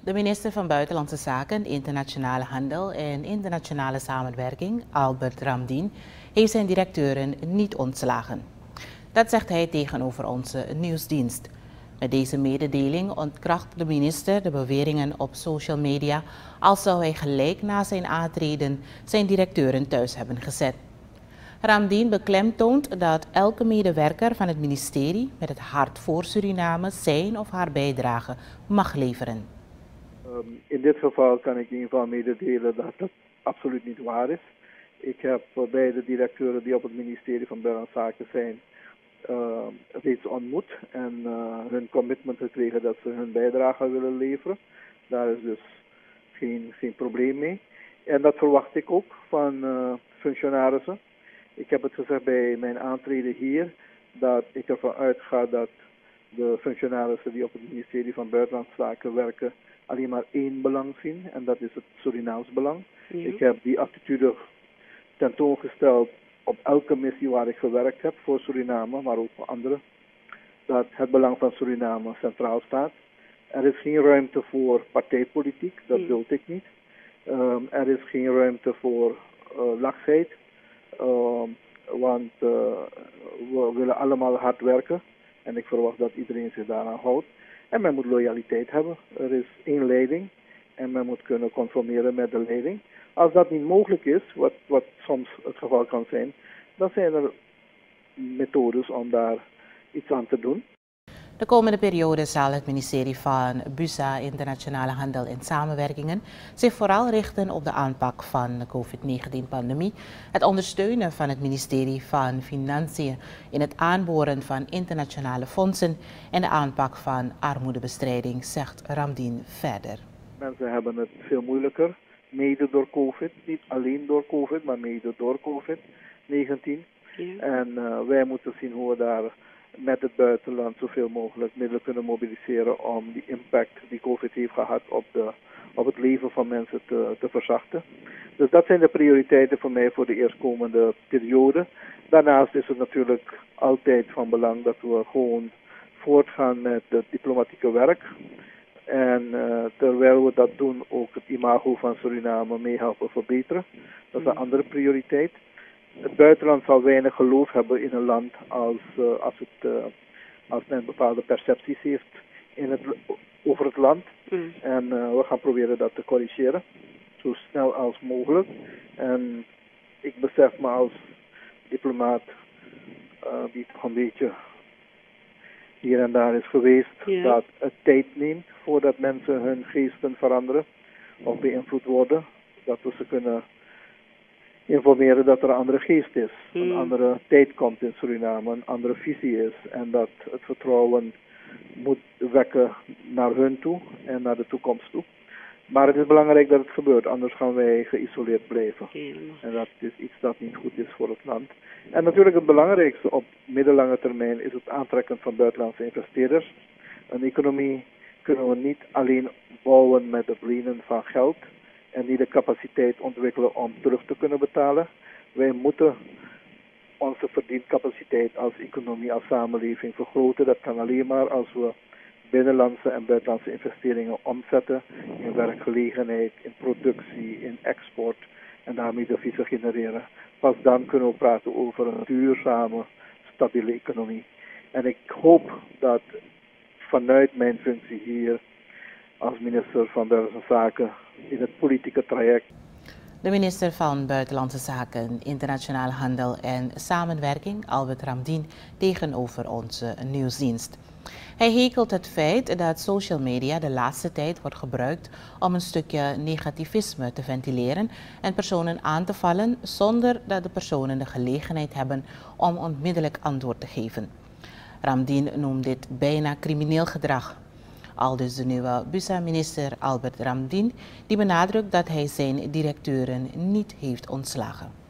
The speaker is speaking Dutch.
De minister van Buitenlandse Zaken, Internationale Handel en Internationale Samenwerking, Albert Ramdien, heeft zijn directeuren niet ontslagen. Dat zegt hij tegenover onze nieuwsdienst. Met deze mededeling ontkracht de minister de beweringen op social media, als zou hij gelijk na zijn aantreden zijn directeuren thuis hebben gezet. Ramdien beklemtoont dat elke medewerker van het ministerie met het hart voor Suriname zijn of haar bijdrage mag leveren. In dit geval kan ik in ieder geval mededelen dat dat absoluut niet waar is. Ik heb beide directeuren die op het ministerie van Buitenlandse Zaken zijn reeds ontmoet en hun commitment gekregen dat ze hun bijdrage willen leveren. Daar is dus geen probleem mee. En dat verwacht ik ook van functionarissen. Ik heb het gezegd bij mijn aantreden hier, dat ik ervan uitga dat de functionarissen die op het ministerie van Buitenlandse Zaken werken alleen maar één belang zien, en dat is het Surinaams belang. Ja. Ik heb die attitude tentoongesteld op elke missie waar ik gewerkt heb voor Suriname, maar ook voor anderen, dat het belang van Suriname centraal staat. Er is geen ruimte voor partijpolitiek, dat wil ik niet. Er is geen ruimte voor laksheid, want we willen allemaal hard werken en ik verwacht dat iedereen zich daaraan houdt. En men moet loyaliteit hebben. Er is één leiding en men moet kunnen conformeren met de leiding. Als dat niet mogelijk is, wat soms het geval kan zijn, dan zijn er methodes om daar iets aan te doen. De komende periode zal het ministerie van BUSA, Internationale Handel en Samenwerkingen, zich vooral richten op de aanpak van de COVID-19-pandemie, het ondersteunen van het ministerie van Financiën in het aanboren van internationale fondsen en de aanpak van armoedebestrijding, zegt Ramdien verder. Mensen hebben het veel moeilijker, mede door COVID, niet alleen door COVID, maar mede door COVID-19. Ja. En wij moeten zien hoe we daar met het buitenland zoveel mogelijk middelen kunnen mobiliseren om die impact die COVID heeft gehad op het leven van mensen te verzachten. Dus dat zijn de prioriteiten voor mij voor de eerstkomende periode. Daarnaast is het natuurlijk altijd van belang dat we gewoon voortgaan met het diplomatieke werk. En terwijl we dat doen ook het imago van Suriname mee helpen verbeteren. Dat is een andere prioriteit. Het buitenland zal weinig geloof hebben in een land als men bepaalde percepties heeft over het land. En we gaan proberen dat te corrigeren, zo snel als mogelijk. En ik besef me als diplomaat die toch een beetje hier en daar is geweest, dat het tijd neemt voordat mensen hun geesten veranderen of beïnvloed worden. Dat we ze kunnen informeren dat er een andere geest is, een andere tijd komt in Suriname, een andere visie is en dat het vertrouwen moet wekken naar hun toe en naar de toekomst toe. Maar het is belangrijk dat het gebeurt, anders gaan wij geïsoleerd blijven. En dat is iets dat niet goed is voor het land. En natuurlijk het belangrijkste op middellange termijn is het aantrekken van buitenlandse investeerders. Een economie kunnen we niet alleen bouwen met het lenen van geld en die de capaciteit ontwikkelen om terug te kunnen betalen. Wij moeten onze verdiencapaciteit als economie, als samenleving vergroten. Dat kan alleen maar als we binnenlandse en buitenlandse investeringen omzetten in werkgelegenheid, in productie, in export en daarmee deviezen genereren. Pas dan kunnen we praten over een duurzame, stabiele economie. En ik hoop dat vanuit mijn functie hier als minister van Buitenlandse Zaken in het politieke traject. De minister van Buitenlandse Zaken, Internationale Handel en Samenwerking, Albert Ramdien, tegenover onze nieuwsdienst. Hij hekelt het feit dat social media de laatste tijd wordt gebruikt om een stukje negativisme te ventileren en personen aan te vallen zonder dat de personen de gelegenheid hebben om onmiddellijk antwoord te geven. Ramdien noemt dit bijna crimineel gedrag. Aldus de nieuwe BUSA-minister Albert Ramdien, die benadrukt dat hij zijn directeuren niet heeft ontslagen.